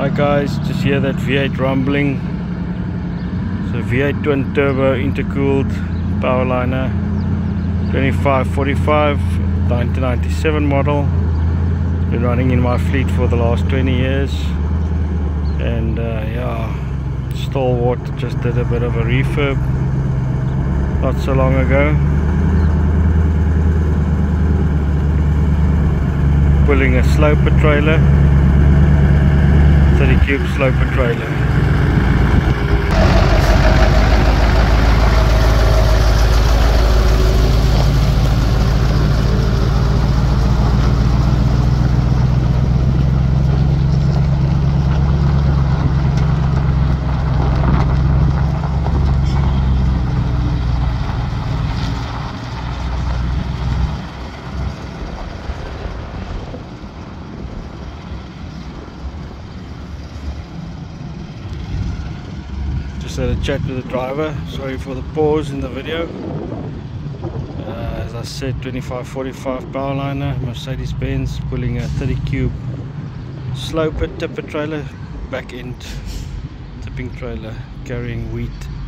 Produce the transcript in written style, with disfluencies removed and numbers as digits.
Hi guys, just hear that V8 rumbling. So V8 twin turbo intercooled powerliner 2545 1997 model. Been running in my fleet for the last 20 years, and yeah, Stalwart just did a bit of a refurb not so long ago. Pulling a sloper trailer, 30 cube sloper trailer. Just had a chat with the driver. Sorry for the pause in the video. As I said, 2545 powerliner, Mercedes-Benz, pulling a 30 cube sloper tipper trailer, back end tipping trailer, carrying wheat.